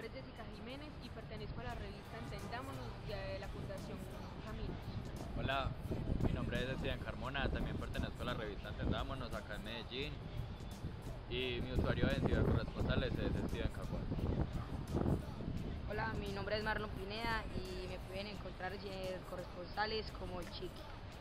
nombre es Jessica Jiménez y pertenezco a la revista Entendámonos de la Fundación Caminos. Hola, mi nombre es Steven Carmona, también pertenezco a la revista Entendámonos acá en Medellín y mi usuario en cibercorresponsales es Steven Caguas. Hola, mi nombre es Marlon Pineda y me pueden encontrar en corresponsales como el Chiqui.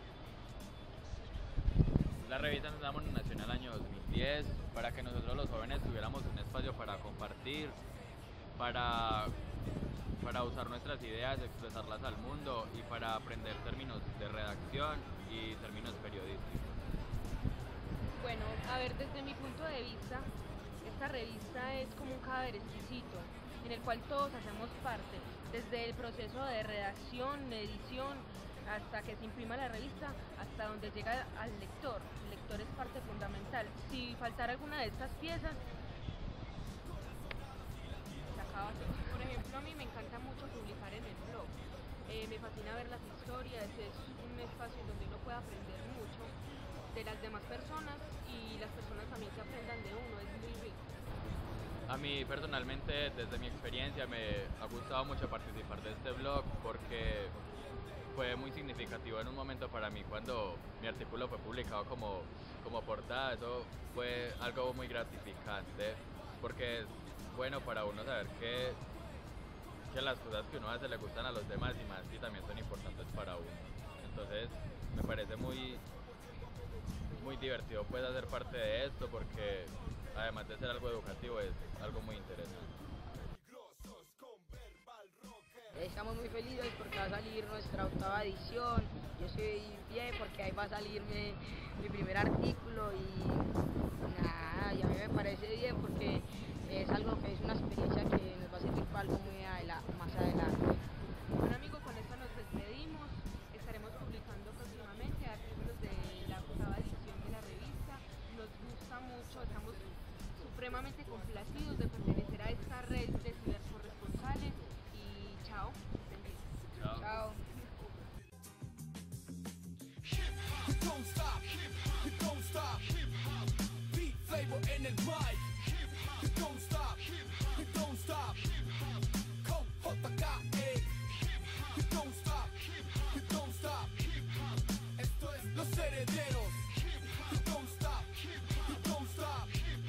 La revista Entendámonos nació en el año 2010 para que nosotros los jóvenes tuviéramos un espacio para compartir, para usar nuestras ideas, expresarlas al mundo y para aprender términos de redacción y términos periodísticos. Bueno, a ver, desde mi punto de vista, esta revista es como un cadáver exquisito, en el cual todos hacemos parte, desde el proceso de redacción, edición, hasta que se imprima la revista, hasta donde llega al lector. El lector es parte fundamental. Si faltara alguna de estas piezas, se acaba todo. Por ejemplo, a mí me encanta mucho publicar en el blog. Me fascina ver las historias, es un espacio en donde uno puede aprender mucho de las demás personas y las personas también que aprendan de uno, es muy rico. A mí personalmente, desde mi experiencia, me ha gustado mucho participar de este blog porque fue muy significativo en un momento para mí cuando mi artículo fue publicado como portada. Eso fue algo muy gratificante porque es bueno para uno saber que las cosas que uno hace le gustan a los demás y más y también son importantes para uno. Entonces me parece muy divertido pues hacer parte de esto porque además de ser algo educativo es algo muy interesante. Estamos muy felices porque va a salir nuestra 8ª edición. Yo estoy bien porque ahí va a salir mi primer artículo y nada, y a mí me parece bien porque es algo que es una experiencia que nos va a servir para algo más adelante. Bueno amigos, con esto nos despedimos. Estaremos publicando próximamente artículos de la 8ª edición de la revista. Nos gusta mucho, estamos supremamente complacidos de pertenecer a esta red de cibercorresponsales y chao. Chao. Chao. Don't stop, don't stop. Beat flavor en el mic. Don't stop, don't stop. Con JK, don't stop, don't stop. Esto es Los Herederos. Don't stop, don't stop.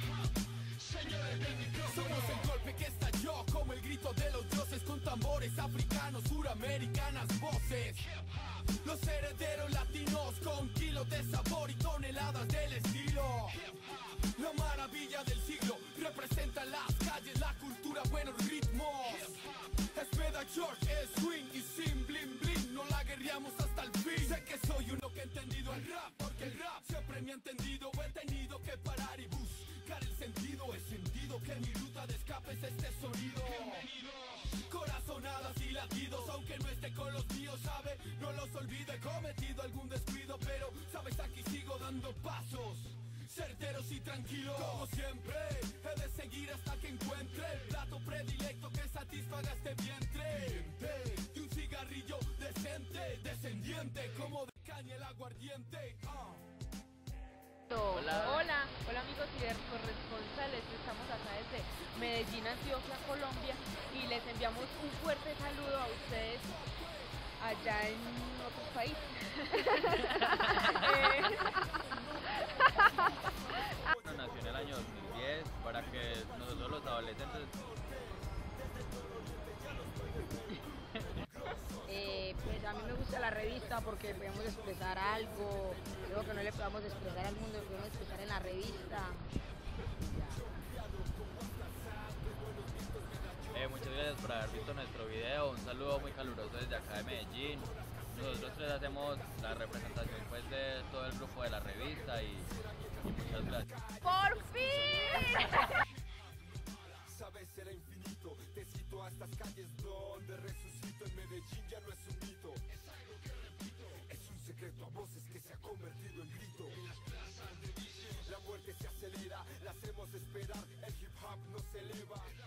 Somos el golpe que estalló como el grito de los dioses con tambores africanos, suramericanas voces. Los herederos latinos con kilos de sabor y toneladas del estilo. La maravilla del siglo representa las calles, la cultura, buenos ritmos. Es Meda George, es swing y sin bling bling. No la guerreamos hasta el fin. Sé que soy uno que he entendido el rap, porque el rap siempre me ha entendido. He tenido que parar y buscar el sentido. He sentido que mi ruta de escape es este sonido. Corazonadas y latidos, aunque no esté con los míos, sabe, no los olvido, he cometido algún descuido, pero sabes, aquí sigo dando pasos certeros y tranquilos. Como siempre, he de seguir hasta que encuentre el plato predilecto que satisfaga este vientre. De un cigarrillo decente, descendiente, como de caña el aguardiente. Hola amigos cibercorresponsales, estamos acá desde Medellín, Antioquia, Colombia y les enviamos un fuerte saludo a ustedes allá en otros países. Nació en el año 2010 para que nosotros los adolescentes pues a mí me gusta la revista porque podemos expresar algo, luego que no le podamos expresar al mundo, lo podemos expresar en la revista. Muchas gracias por haber visto nuestro video, un saludo muy caluroso desde acá de Medellín. Nosotros tres hacemos la representación pues de todo el grupo de la revista y muchas gracias. ¡Por fin! Sabes, será infinito, te cito a estas calles donde resucito. En Medellín ya no es un mito, es algo que repito, es un secreto a voces que se ha convertido en grito. En las plazas de vicio la muerte se acelera, la hacemos esperar, el hip hop nos eleva.